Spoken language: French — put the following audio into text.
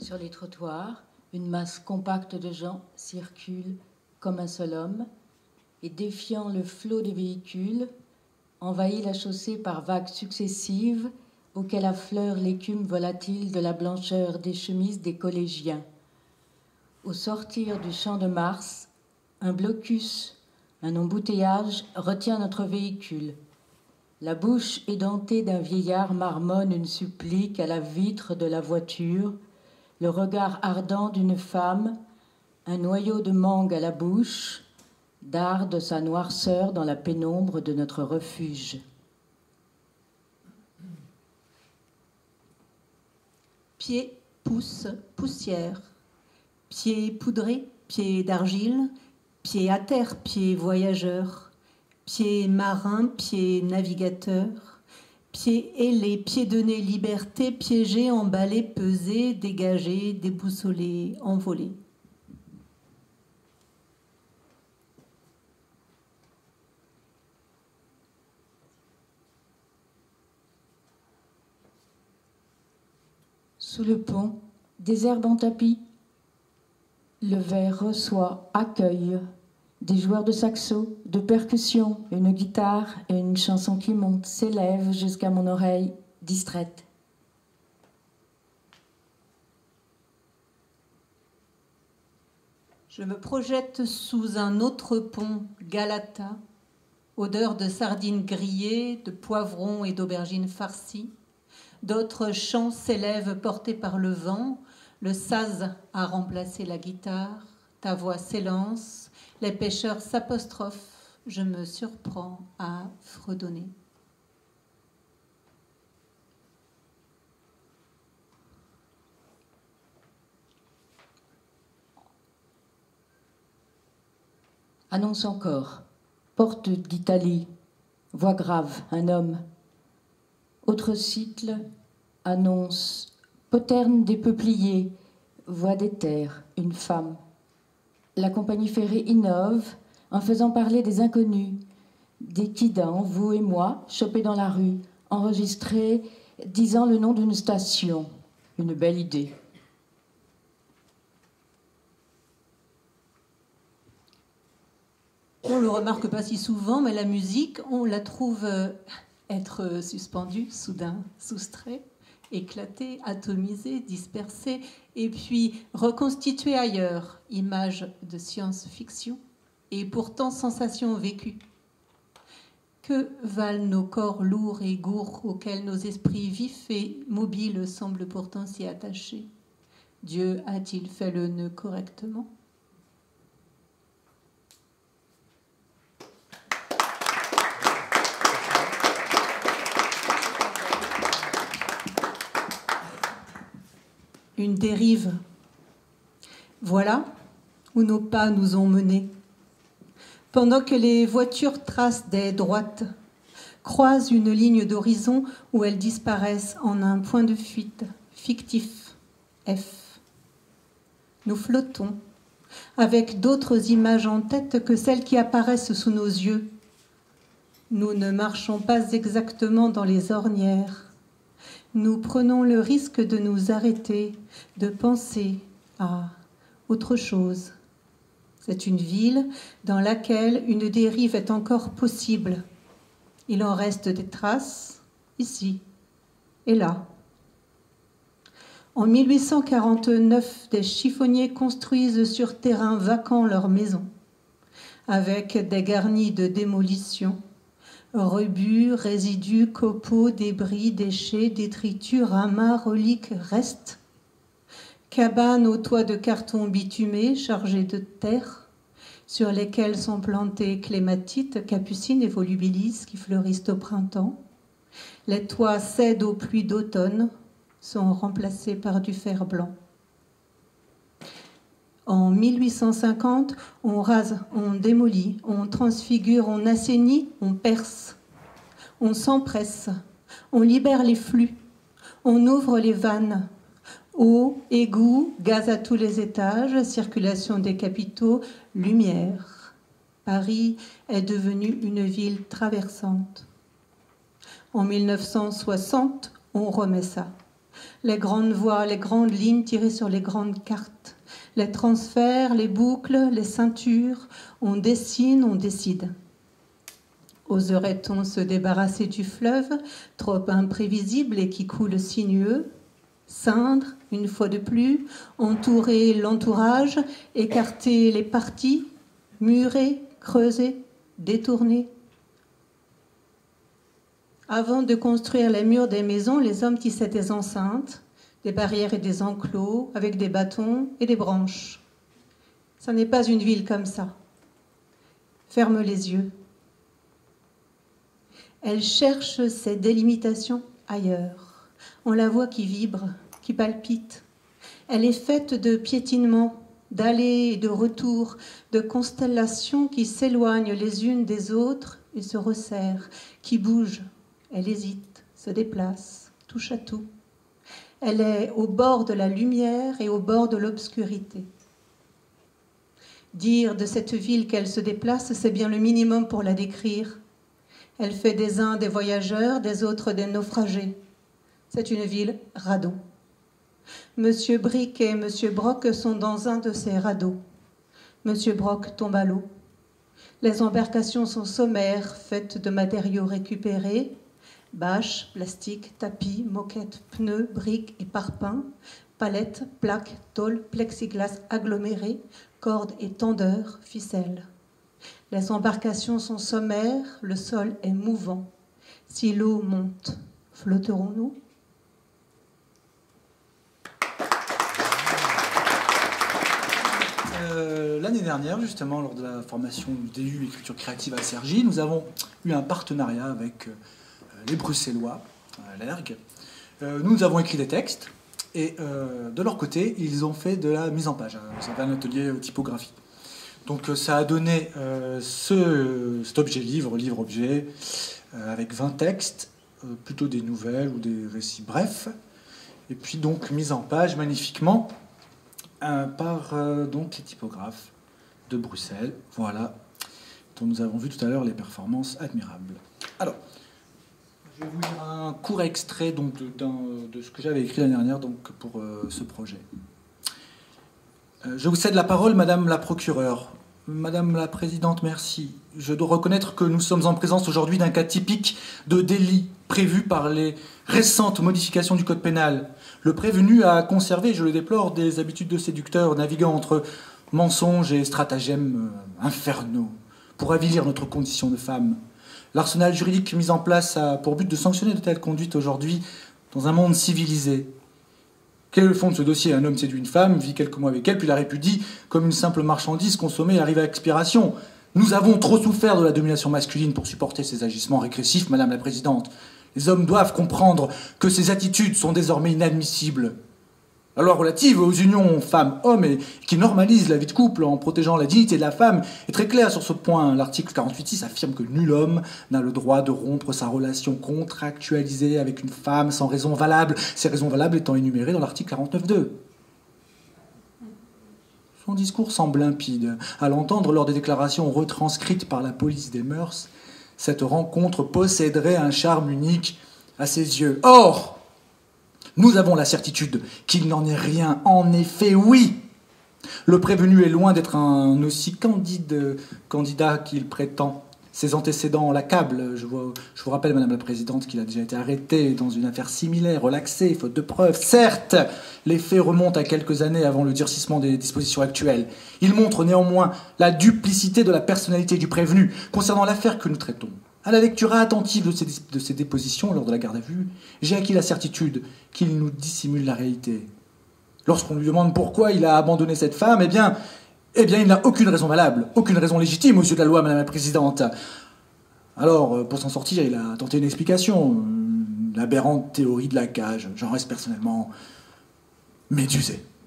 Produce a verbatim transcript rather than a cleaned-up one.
Sur les trottoirs, une masse compacte de gens circule comme un seul homme et, défiant le flot des véhicules, envahit la chaussée par vagues successives auxquelles affleure l'écume volatile de la blancheur des chemises des collégiens. Au sortir du champ de Mars, un blocus, un embouteillage retient notre véhicule. La bouche édentée d'un vieillard marmonne une supplique à la vitre de la voiture, le regard ardent d'une femme, un noyau de mangue à la bouche, darde sa noirceur dans la pénombre de notre refuge. Pieds, pouces, poussière. Pieds poudrés, pieds d'argile, pieds à terre, pieds voyageurs, pieds marins, pieds navigateurs, pieds ailés, pieds donnés liberté, piégés, emballés, pesés, dégagés, déboussolés, envolés. Sous le pont, des herbes en tapis. Le verre reçoit, accueille des joueurs de saxo, de percussion, une guitare et une chanson qui monte, s'élève jusqu'à mon oreille distraite. Je me projette sous un autre pont, Galata, odeur de sardines grillées, de poivrons et d'aubergines farcies. D'autres chants s'élèvent portés par le vent. Le saz a remplacé la guitare. Ta voix s'élance. Les pêcheurs s'apostrophent. Je me surprends à fredonner. Annonce encore. Porte d'Italie. Voix grave, un homme. Autre cycle, annonce, poterne des peupliers, voix d'éther, une femme. La compagnie ferrée innove en faisant parler des inconnus, des kidans, vous et moi, chopés dans la rue, enregistrés, disant le nom d'une station. Une belle idée. On ne le remarque pas si souvent, mais la musique, on la trouve être suspendue, soudain, soustrait, éclatée, atomisée, dispersée, et puis reconstituée ailleurs, image de science-fiction, et pourtant sensation vécue. Que valent nos corps lourds et gourds auxquels nos esprits vifs et mobiles semblent pourtant s'y attacher? Dieu a-t-il fait le nœud correctement? Une dérive. Voilà où nos pas nous ont menés. Pendant que les voitures tracent des droites, croisent une ligne d'horizon où elles disparaissent en un point de fuite fictif, F. Nous flottons, avec d'autres images en tête que celles qui apparaissent sous nos yeux. Nous ne marchons pas exactement dans les ornières. Nous prenons le risque de nous arrêter, de penser à autre chose. C'est une ville dans laquelle une dérive est encore possible. Il en reste des traces, ici et là. En mille huit cent quarante-neuf, des chiffonniers construisent sur terrain vacant leur maison, avec des garnis de démolition. Rebuts, résidus, copeaux, débris, déchets, détritus, ramas, reliques, restes. Cabanes aux toits de carton bitumé chargés de terre, sur lesquels sont plantés clématites, capucines et volubilis qui fleurissent au printemps. Les toits cèdent aux pluies d'automne, sont remplacés par du fer blanc. En mille huit cent cinquante, on rase, on démolit, on transfigure, on assainit, on perce, on s'empresse, on libère les flux, on ouvre les vannes. Eau, égouts, gaz à tous les étages, circulation des capitaux, lumière. Paris est devenu une ville traversante. En mille neuf cent soixante, on remet ça. Les grandes voies, les grandes lignes tirées sur les grandes cartes, les transferts, les boucles, les ceintures, on dessine, on décide. Oserait-on se débarrasser du fleuve, trop imprévisible et qui coule sinueux? Ceindre, une fois de plus, entourer l'entourage, écarter les parties, murer, creuser, détourner. Avant de construire les murs des maisons, les hommes tissaient des enceintes, des barrières et des enclos, avec des bâtons et des branches. Ça n'est pas une ville comme ça. Ferme les yeux. Elle cherche ses délimitations ailleurs. On la voit qui vibre, qui palpite. Elle est faite de piétinements, d'allées et de retours, de constellations qui s'éloignent les unes des autres et se resserrent, qui bougent. Elle hésite, se déplace, touche à tout. Elle est au bord de la lumière et au bord de l'obscurité. Dire de cette ville qu'elle se déplace, c'est bien le minimum pour la décrire. Elle fait des uns des voyageurs, des autres des naufragés. C'est une ville radeau. Monsieur Brick et Monsieur Brock sont dans un de ces radeaux. Monsieur Brock tombe à l'eau. Les embarcations sont sommaires, faites de matériaux récupérés, bâches, plastiques, tapis, moquettes, pneus, briques et parpaings, palettes, plaques, tôles, plexiglas agglomérés, cordes et tendeurs, ficelles. Les embarcations sont sommaires, le sol est mouvant. Si l'eau monte, flotterons-nous ? Euh, L'année dernière, justement, lors de la formation du D U Écriture créative à Cergy, nous avons eu un partenariat avec euh, les Bruxellois, à l'E R G. Euh, nous avons écrit des textes et euh, de leur côté, ils ont fait de la mise en page. C'est un atelier typographie. Donc ça a donné euh, ce, cet objet livre, livre-objet, euh, avec vingt textes, euh, plutôt des nouvelles ou des récits brefs, et puis donc mise en page magnifiquement euh, par euh, donc les typographes de Bruxelles, voilà, dont nous avons vu tout à l'heure les performances admirables. Alors, je vais vous lire un court extrait donc, de, de ce que j'avais écrit l'année dernière donc, pour euh, ce projet. Euh, je vous cède la parole, Madame la procureure. Madame la Présidente, merci. Je dois reconnaître que nous sommes en présence aujourd'hui d'un cas typique de délit prévu par les récentes modifications du Code pénal. Le prévenu a conservé, je le déplore, des habitudes de séducteur, naviguant entre mensonges et stratagèmes infernaux pour avilir notre condition de femme. L'arsenal juridique mis en place a pour but de sanctionner de telles conduites aujourd'hui dans un monde civilisé. Quel est le fond de ce dossier? Un homme séduit une femme, vit quelques mois avec elle, puis la répudie comme une simple marchandise consommée et arrive à expiration. Nous avons trop souffert de la domination masculine pour supporter ces agissements régressifs, Madame la Présidente. Les hommes doivent comprendre que ces attitudes sont désormais inadmissibles. La loi relative aux unions femmes-hommes et qui normalise la vie de couple en protégeant la dignité de la femme est très claire sur ce point. L'article quarante-huit six affirme que nul homme n'a le droit de rompre sa relation contractualisée avec une femme sans raison valable, ces raisons valables étant énumérées dans l'article quarante-neuf deux. Son discours semble limpide. À l'entendre lors des déclarations retranscrites par la police des mœurs, cette rencontre posséderait un charme unique à ses yeux. Or, nous avons la certitude qu'il n'en est rien. En effet, oui, le prévenu est loin d'être un aussi candide candidat qu'il prétend. Ses antécédents l'accablent. Je vous, je vous rappelle, Madame la Présidente, qu'il a déjà été arrêté dans une affaire similaire, relaxé, faute de preuves. Certes, les faits remontent à quelques années avant le durcissement des dispositions actuelles. Ils montrent néanmoins la duplicité de la personnalité du prévenu concernant l'affaire que nous traitons. À la lecture attentive de ces, de ces dépositions lors de la garde à vue, j'ai acquis la certitude qu'il nous dissimule la réalité. Lorsqu'on lui demande pourquoi il a abandonné cette femme, eh bien, eh bien il n'a aucune raison valable, aucune raison légitime aux yeux de la loi, Madame la Présidente. Alors, pour s'en sortir, il a tenté une explication, une aberrante théorie de la cage. J'en reste personnellement médusé.